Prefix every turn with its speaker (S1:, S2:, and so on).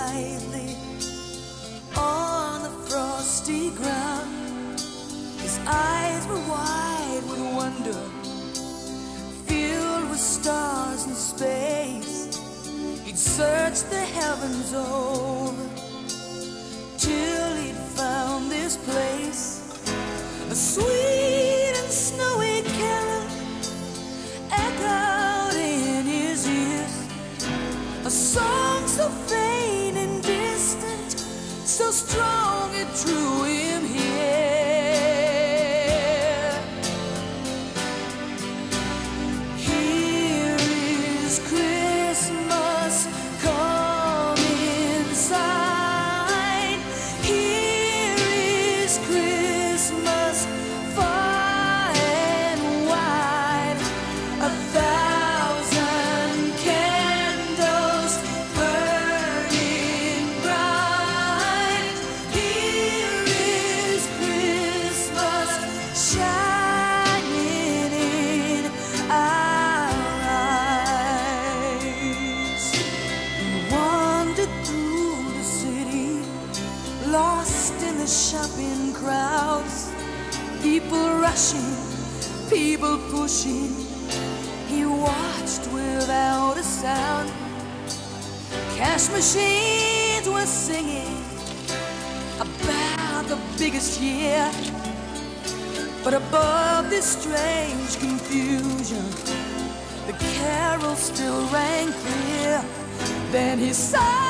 S1: lightly on the frosty ground. His eyes were wide with wonder, filled with stars in space. He'd searched the heavens over till he'd found this place. A sweet and snowy carol echoed in his ears, a song so faint and distant, so strong it drew him here. Here is Christmas, come inside. Here is Christmas, far and wide. 1,000 candles burning bright. Here is Christmas shining in our eyes. We wandered through the city, lost in the shopping crowds, people rushing, people pushing. He watched without a sound. Cash machines were singing about the biggest year, but above this strange confusion, the carol still rang clear. Then he sighed